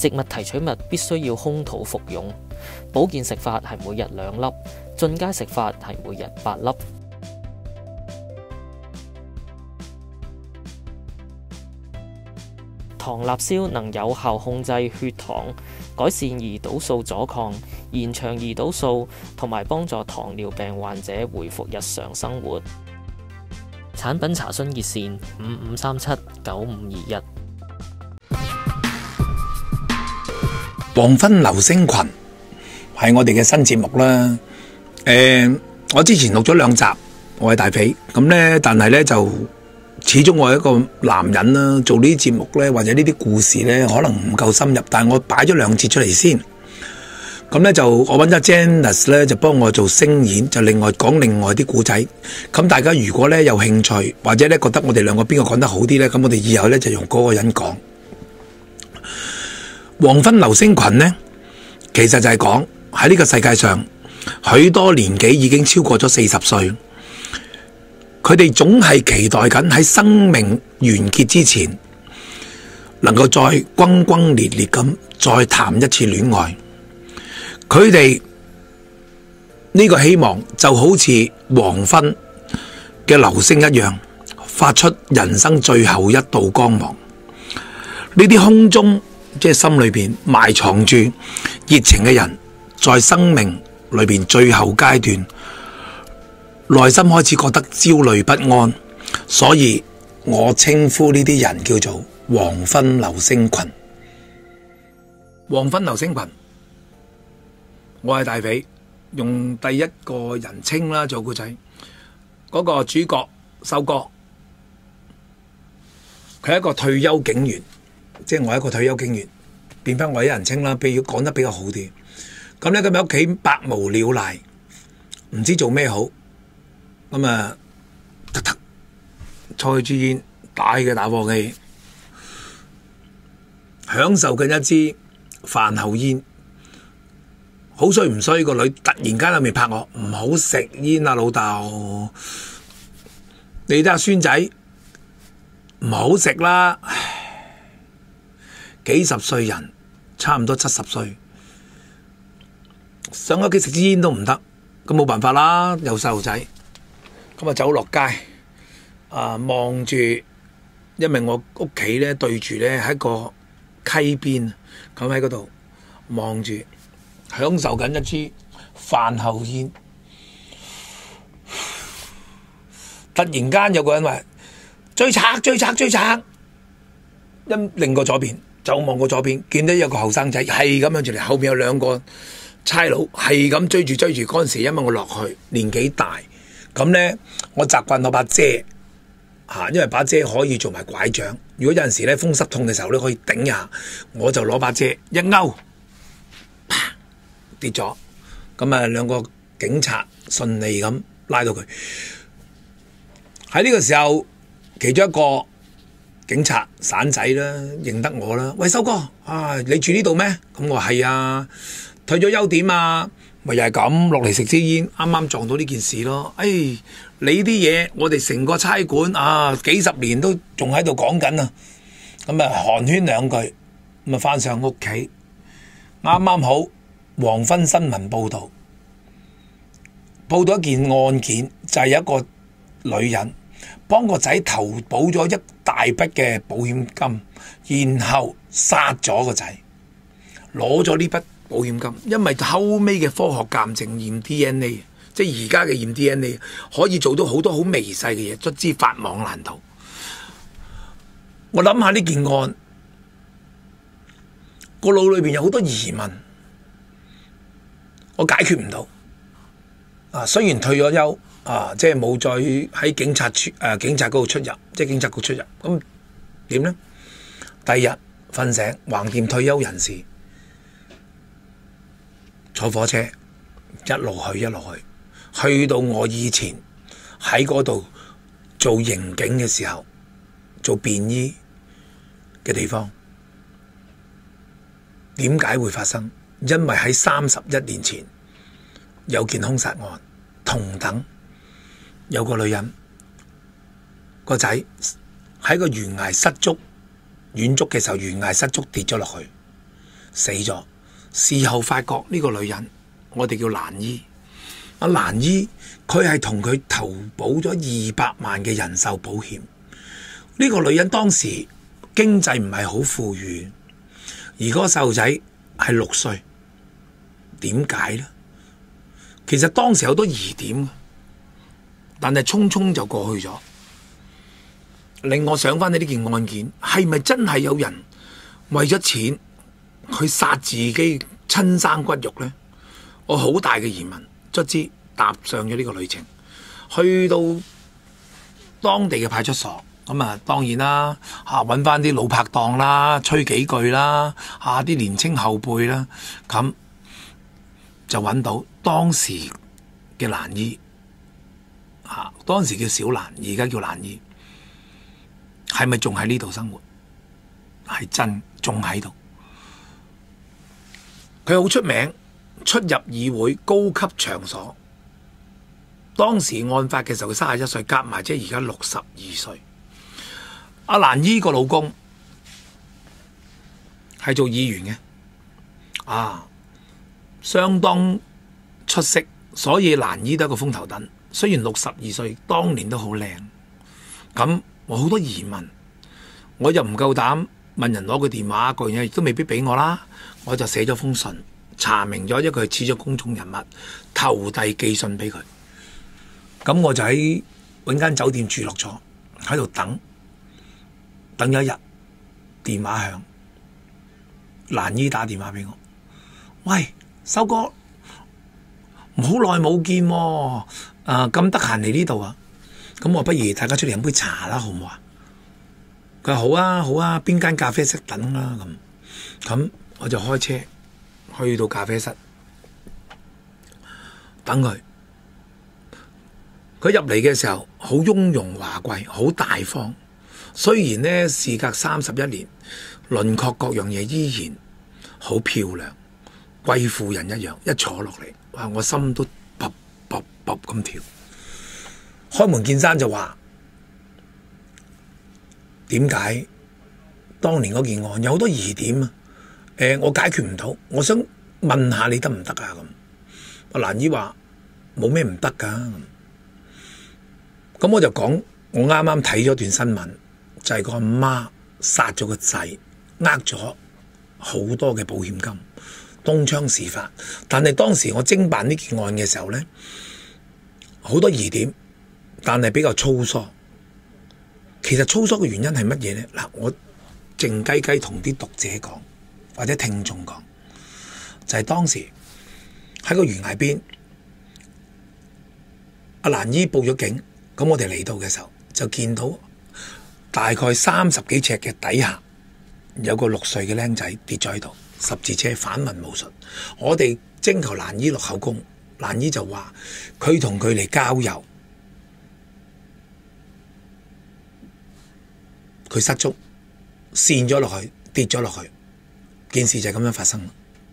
植物提取物必須要空肚服用。保健食法係每日2粒，進階食法係每日8粒。糖立燒能有效控制血糖，改善胰島素阻抗，延長胰島素，同埋幫助糖尿病患者恢復日常生活。產品查詢熱線55379521。 黃昏流星群係我哋嘅新節目啦。我之前錄咗2集，我係大肥咁呢，但係呢就始終我係一個男人啦，做呢啲節目呢，或者呢啲故事呢，可能唔夠深入，但係我擺咗2節出嚟先。咁呢就我揾咗 Janice 呢，就幫我做聲演，就另外講另外啲故仔。咁大家如果呢有興趣，或者呢覺得我哋2個邊個講得好啲呢，咁我哋以後呢就用嗰個人講。黃昏流星群呢，其實就係講喺呢個世界上，許多年紀已經超過咗40歲，佢哋總係期待緊喺生命完結之前，能夠再轟轟烈烈咁再談一次戀愛。佢哋呢個希望就好似黃昏嘅流星一樣，發出人生最後一道光芒。呢啲空中即係心裏邊埋藏住熱情嘅人，在生命裏邊最後階段，內心開始覺得焦慮不安，所以我稱呼呢啲人叫做黃昏流星群。黃昏流星群，我係大肥，用第一個人稱啦做故仔。嗰個主角修哥，佢係一個退休警員。即係我一個退休警員，變翻我一人稱啦，比如講得比較好啲。咁咧，佢喺屋企百無聊賴，唔知做咩好。咁啊，抽支煙，大嘅打火機，享受緊一支飯後煙。好衰唔衰，個女突然間喺面拍我，唔好食煙啊，老豆！你睇下孫仔，唔好食啦。幾十歲人，差唔多70歲，上屋企食支煙都唔得，咁冇辦法啦，有細路仔，咁啊走落街，望住，因為我屋企咧對住咧喺個溪邊，咁喺嗰度望住，享受緊一支飯後煙，突然間有個人話追賊追賊追賊，一擰過左邊。就望過左邊，見到有個後生仔係咁樣住嚟，後邊有2個差佬係咁追住。嗰陣時，因為我落去年紀大，咁呢，我習慣攞把遮因為把遮可以做埋拐杖。如果有陣時咧風濕痛嘅時候咧，可以頂下，我就攞把遮一勾，啪跌咗。咁啊，2個警察順利咁拉到佢。喺呢個時候，其中一個警察散仔啦，認得我啦。喂，修哥你住呢度咩？咁我係啊，退咗休點啊？咪又係咁落嚟食支煙，啱啱撞到呢件事咯。你啲嘢我哋成個差館幾十年都仲喺度講緊啊。咁啊寒暄2句，咁啊翻上屋企，啱啱好黃昏新聞報道一件案件，就係有一個女人幫個仔投保咗一大筆嘅保險金，然後殺咗個仔，攞咗呢筆保險金。因為後尾嘅科學鑑證驗 DNA， 即係而家嘅驗 DNA 可以做到好多好微細嘅嘢，卒之法網難逃。我諗下呢件案，個腦裏邊有好多疑問，我解決唔到。雖然退咗休。即係冇再喺警察嗰度出入，即係警察局出入。咁點呢？第二日瞓醒，橫掂退休人士，坐火車一路去，去到我以前喺嗰度做刑警嘅時候，做便衣嘅地方。點解會發生？因為喺31年前有件兇殺案，同等。有個女人個仔喺個懸崖失足，遠足嘅時候懸崖失足跌咗落去， 死咗。事後發覺呢個女人，我哋叫蘭姨。阿蘭姨佢係同佢投保咗200萬嘅人壽保險。呢個女人當時經濟唔係好富裕，而嗰個細路仔係6歲。點解呢？其實當時有好多疑點，但係匆匆就過去咗。令我想翻起呢件案件，係咪真係有人為咗錢去殺自己親生骨肉呢？我好大嘅疑問。卒之踏上咗呢個旅程，去到當地嘅派出所，咁啊當然啦，揾翻啲老拍檔啦，吹幾句啦，啲年青後輩啦，咁就揾到當時嘅蘭姨，當時叫小蘭，而家叫蘭姨，係咪仲喺呢度生活？係真，仲喺度。佢好出名，出入議會高級場所。當時案發嘅時候，佢31歲，夾埋即係而家62歲。阿蘭姨個老公係做議員嘅，相當出色，所以蘭姨都係個風頭躉。雖然62歲，當年都好靚。咁我好多疑問，我又唔夠膽問人攞個電話，嗰樣嘢亦都未必俾我啦。我就寫咗封信，查明咗，因為佢似咗公眾人物，投遞寄信俾佢。咁我就喺揾間酒店住落咗，喺度等咗一日，電話響，蘭姨打電話俾我，喂，修哥，好耐冇見喎，咁得閒嚟呢度啊？咁我不如大家出嚟飲杯茶啦，好唔好啊？佢話好啊，好啊，邊間咖啡室等啦咁我就開車去到咖啡室等佢。佢入嚟嘅時候好雍容華貴，好大方。雖然呢，事隔31年，輪廓各樣嘢依然好漂亮，貴婦人一樣。一坐落嚟，哇！我心都卜卜卜咁跳。開門見山就話，點解當年嗰件案有好多疑點啊？我解決唔到，我想問下你得唔得啊？咁阿蘭姨話冇咩唔得噶。咁我就講，我啱啱睇咗段新聞，就係個阿媽殺咗個仔，呃咗好多嘅保險金，東窗事發。但係當時我偵辦呢件案嘅時候呢，好多疑點，但係比較粗疏。其實粗疏嘅原因係乜嘢呢？嗱，我靜雞雞同啲讀者講，或者聽眾講，就係當時喺個懸崖邊，阿蘭姨報咗警。咁我哋嚟到嘅時候，就見到大概30幾尺嘅底下有個6歲嘅僆仔跌咗喺度，十字車反問無術。我哋徵求蘭姨落口供，蘭姨就話佢同佢嚟郊遊，佢失足跣咗落去，跌咗落去，件事就係咁樣發生。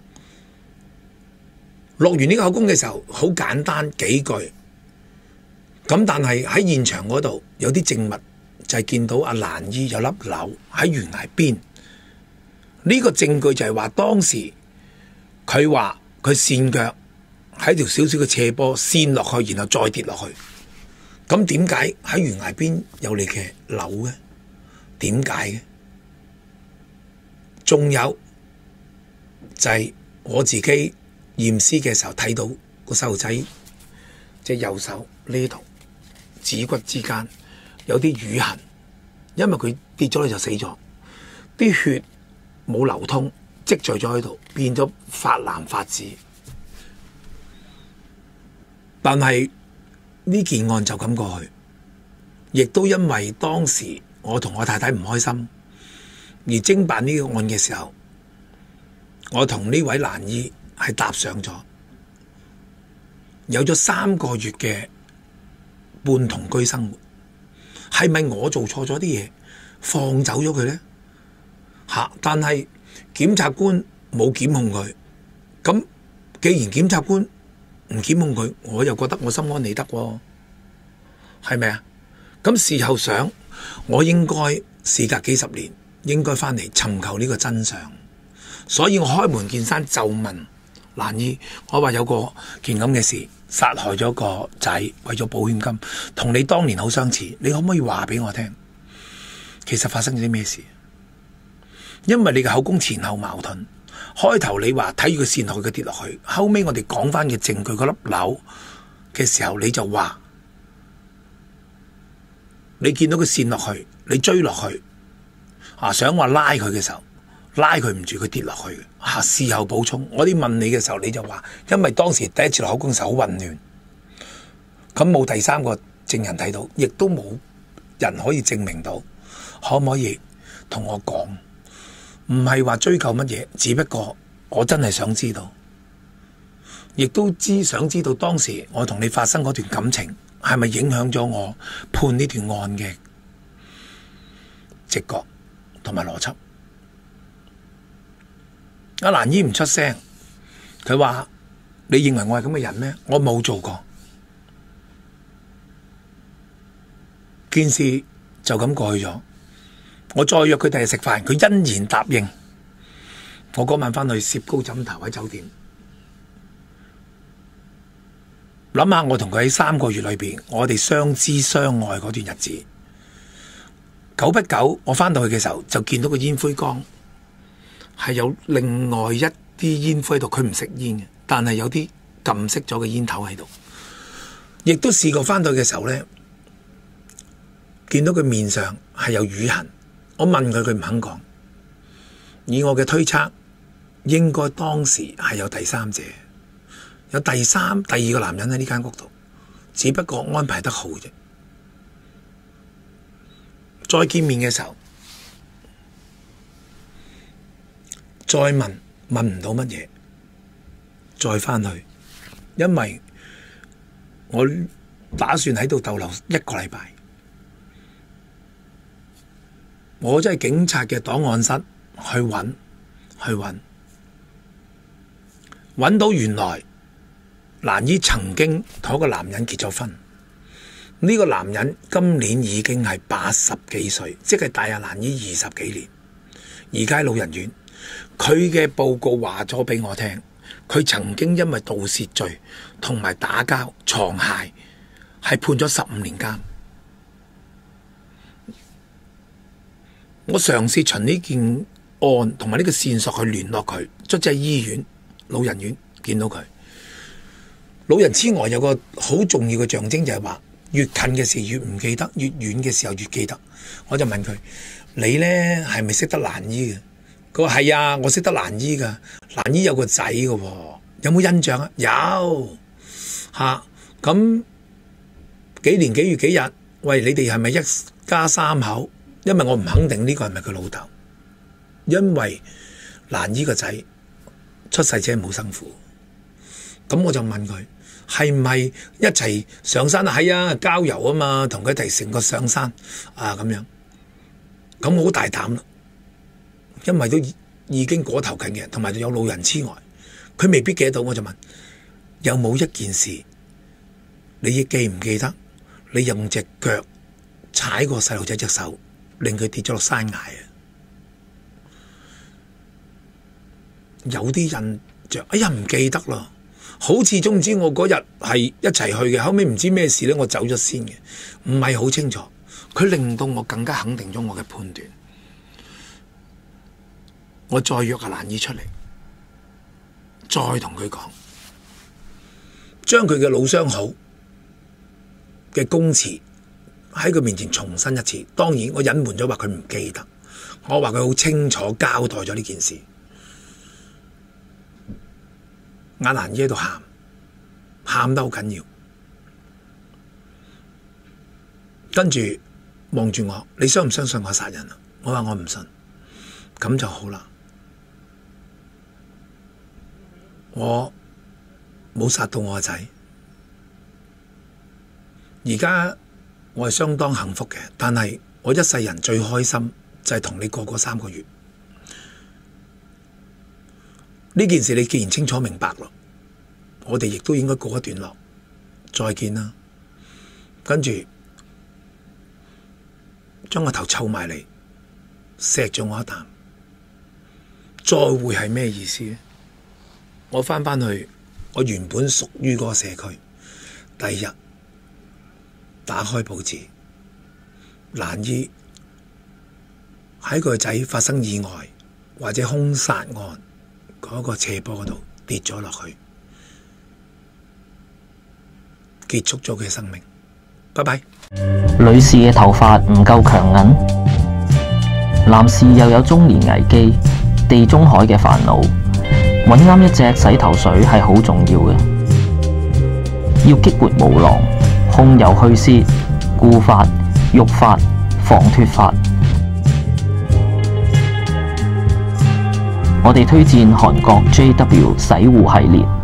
落完呢個口供嘅時候，好簡單幾句。咁但係喺現場嗰度有啲證物，就係見到阿蘭姨有粒瘤喺懸崖邊。呢個證據就係話當時佢話佢跣腳喺條少少嘅斜坡跣落去，然後再跌落去。咁點解喺懸崖邊有你嘅瘤嘅？點解嘅？仲有就係我自己驗屍嘅時候睇到個細路仔即係右手呢度指骨之間有啲瘀痕，因為佢跌咗就死咗，啲血冇流通，積聚咗喺度，變咗發藍發紫。但係呢件案就咁過去，亦都因為當時我同我太太唔開心，而偵辦呢個案嘅時候，我同呢位蘭姨係搭上咗，有咗3個月嘅半同居生活。係咪我做錯咗啲嘢，放走咗佢呢？但係檢察官冇檢控佢，咁既然檢察官唔檢控佢，我又覺得我心安理得喎，係咪啊？咁事後想，我應該事隔幾十年，應該翻嚟尋求呢個真相。 所以我開門見山就問蘭姨，我話有個件咁嘅事，殺害咗個仔，為咗保險金，同你當年好相似，你可唔可以話俾我聽，其實發生咗啲咩事？因為你嘅口供前後矛盾，開頭你話睇住個線落去，佢跌落去，後尾我哋講翻嘅證據，嗰粒樓嘅時候，你就話你見到個線落去，你追落去，想話拉佢嘅時候，拉佢唔住，佢跌落去嘅。事後補充，我哋問你嘅時候，你就話因為當時第一次落口供時好混亂，咁冇第三個證人睇到，亦都冇人可以證明到，可唔可以同我講？唔係話追究乜嘢，只不過我真係想知道，亦都想知道當時我同你發生嗰段感情係咪影響咗我判呢段案嘅直覺同埋邏輯。阿蘭姨唔出聲，佢話你認為我係咁嘅人咩？我冇做過，件事就咁過去咗。我再約佢第日食飯，佢欣然答應。我嗰晚返去攝高枕頭喺酒店，諗下我同佢喺3個月裏邊，我哋相知相愛嗰段日子。久不久，我返到去嘅時候就見到個煙灰缸係有另外一啲煙灰喺度，佢唔食煙嘅，但係有啲撳熄咗嘅煙頭喺度。亦都試過返到去嘅時候呢，見到佢面上係有瘀痕。我問佢，佢唔肯講。以我嘅推測，應該當時係有第三者，有第二個男人喺呢間屋度，只不過安排得好啫。再見面嘅時候，再問唔到乜嘢，再返去，因為我打算喺度逗留1個禮拜。我真係警察嘅檔案室去揾到原來蘭姨曾經同一個男人結咗婚。呢個男人今年已經係80幾歲，即係大阿蘭姨20幾年，而家喺老人院。佢嘅報告話咗俾我聽，佢曾經因為盜竊罪同埋打交藏械係判咗15年監。我嘗試循呢件案同埋呢個線索去聯絡佢，卒之喺醫院老人院見到佢。老人痴呆有個好重要嘅象徵，就係話越近嘅事越唔記得，越遠嘅時候越記得。我就問佢：你呢係咪識得蘭姨嘅？佢話係啊，我識得蘭姨噶。蘭姨有個仔嘅，有冇印象啊？有吓。咁幾年幾月幾日？喂，你哋係咪一家3口？因為我唔肯定呢個係咪佢老豆，因為蘭姨個仔出世者冇生父。咁我就問佢係唔係一齊上山啊？係啊，郊遊啊嘛，同佢一齊成個上山啊咁樣。咁我好大膽啦，因為都已經嗰頭近嘅，同埋有老人痴呆，佢未必記得到。我就問有冇一件事你記唔記得？你用隻腳踩過細路仔隻手，令佢跌咗落山崖啊！有啲印象，哎呀唔記得啦，好似總之我嗰日係一齊去嘅，後尾唔知咩事咧，我走咗先嘅，唔係好清楚。佢令到我更加肯定咗我嘅判斷。我再約阿蘭姨出嚟，再同佢講，將佢嘅老相好嘅供詞喺佢面前重申一次。當然我隱瞞咗話佢唔記得，我話佢好清楚交代咗呢件事。阿蘭姨喺度喊得好緊要，跟住望住我：你相唔相信我殺人啊？我話我唔信。咁就好啦，我冇殺到我個仔。而家我係相當幸福嘅，但係我一世人最開心就係同你過3個月。呢件事你既然清楚明白咯，我哋亦都應該告一段落，再見啦。跟住將個頭湊埋嚟，錫咗我一啖， 再會係咩意思呢？我翻去我原本屬於嗰個社區，第二日打開報紙，蘭姨喺個仔發生意外或者兇殺案嗰個斜坡嗰度跌咗落去，結束咗佢嘅生命。拜拜。 女士嘅頭髮唔夠強韌，男士又有中年危機、地中海嘅煩惱，揾啱一隻洗頭水係好重要嘅。要激活毛囊、控油去屑、固髮、育髮、防脫髮。我哋推薦韓國 JW 洗護系列。